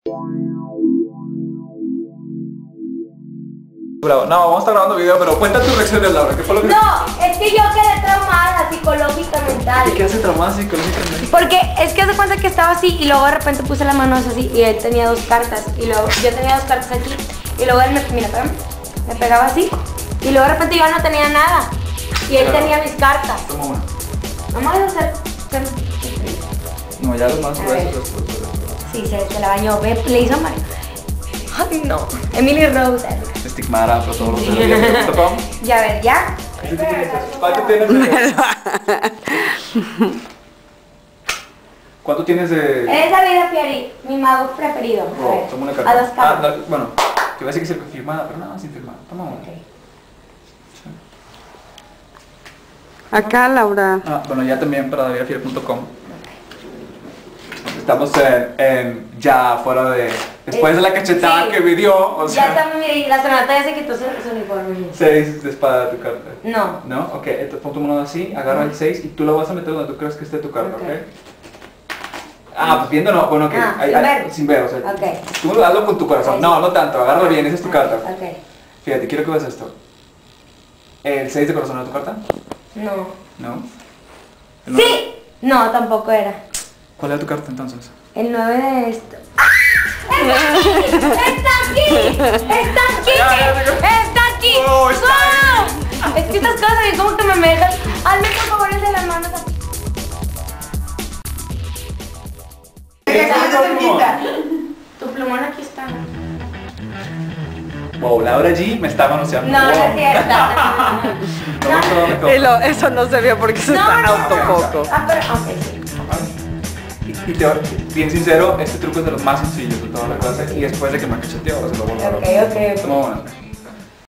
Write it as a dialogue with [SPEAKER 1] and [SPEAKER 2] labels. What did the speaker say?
[SPEAKER 1] Bravo. No, vamos a estar grabando video, pero cuenta tu reacción de Laura. ¿Qué fue lo que...?
[SPEAKER 2] No, es que yo quedé traumada psicológica, mental.
[SPEAKER 1] ¿Y qué hace traumada psicológicamente?
[SPEAKER 2] Porque es que hace cuenta que estaba así y luego de repente puse las manos así y él tenía 2 cartas y luego yo tenía 2 cartas aquí y luego él mira, espérame, me pegaba así y luego de repente yo no tenía nada y él tenía mis cartas.
[SPEAKER 1] Toma una.
[SPEAKER 2] Vamos a hacer...
[SPEAKER 1] No, ya los más
[SPEAKER 2] A ver.
[SPEAKER 1] gruesos.
[SPEAKER 2] Sí, se la bañó, ve, le hizo mal. Ay, no. Emily Rose.
[SPEAKER 1] Estigmara para todos los de ¿Tocó?
[SPEAKER 2] Ya ver, ¿ya?
[SPEAKER 1] ¿Cuánto tienes de...? ¿Cuánto tienes de...?
[SPEAKER 2] Esa vida, Fieri, mi mago preferido. A
[SPEAKER 1] Oh,
[SPEAKER 2] ver,
[SPEAKER 1] toma una carta.
[SPEAKER 2] a 2 cartas.
[SPEAKER 1] No, bueno, te iba a decir que se confirmada, pero nada, sin firmar. Toma una.
[SPEAKER 2] Ok.
[SPEAKER 3] Acá, Laura.
[SPEAKER 1] Ah, bueno, ya también para davidafiel.com. Estamos en ya fuera de... Después de la cachetada
[SPEAKER 2] Sí.
[SPEAKER 1] que me dio, o
[SPEAKER 2] Ya
[SPEAKER 1] sea...
[SPEAKER 2] está, mire, la sonata ya se quitó su uniforme.
[SPEAKER 1] 6 de espada de tu carta.
[SPEAKER 2] No.
[SPEAKER 1] ¿No? Ok, entonces pon tu mano así, agarra el 6 y tú lo vas a meter donde tú crees que esté tu carta,
[SPEAKER 2] Ok.
[SPEAKER 1] ¿ok? Ah, pues viendo no, bueno, que
[SPEAKER 2] sin ver.
[SPEAKER 1] sin ver, o sea,
[SPEAKER 2] Ok.
[SPEAKER 1] tú hazlo con tu corazón.
[SPEAKER 2] Sí.
[SPEAKER 1] No, no tanto, agárralo bien, esa es tu carta.
[SPEAKER 2] Ok.
[SPEAKER 1] Fíjate, quiero que veas esto. ¿El 6 de corazón era tu carta?
[SPEAKER 2] No.
[SPEAKER 1] ¿No? ¿El nueve?
[SPEAKER 2] ¡Sí! No, tampoco era.
[SPEAKER 1] ¿Cuál era tu carta entonces?
[SPEAKER 2] El 9 de esto. ¡Está aquí! ¡Está aquí! ¡Está aquí!
[SPEAKER 1] Oh, está
[SPEAKER 2] ¡Wow! Es que estas cosas a mí como que me dejan. Hazme por favor el de las manos aquí. Tu plumón aquí está.
[SPEAKER 1] Wow, Laura G me está manoseando.
[SPEAKER 2] No, no
[SPEAKER 1] Wow.
[SPEAKER 2] es cierto.
[SPEAKER 3] Eso no se vio porque se está autofoco.
[SPEAKER 2] Ah, pero, ok, sí.
[SPEAKER 1] Y bien sincero, este truco es de los más sencillos de toda la clase y después de que me cacheteó, se lo vuelvo a
[SPEAKER 2] Ok,
[SPEAKER 1] dar.
[SPEAKER 2] ok, ok.
[SPEAKER 1] Toma una.